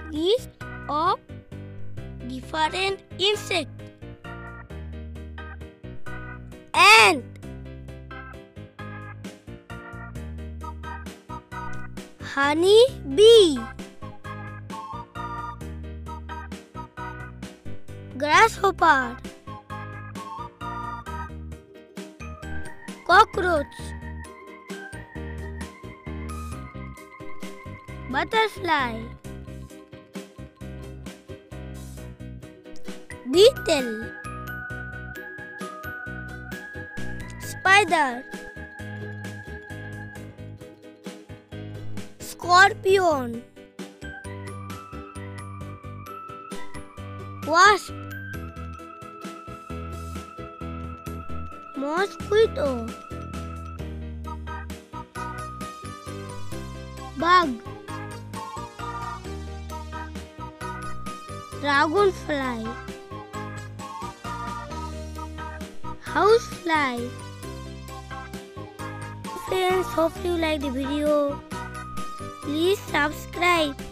list of different insects. Ant, honey bee, grasshopper, cockroach, butterfly, beetle, spider, scorpion, wasp, mosquito, bug, dragonfly, housefly. Friends, hope you like the video. Please subscribe.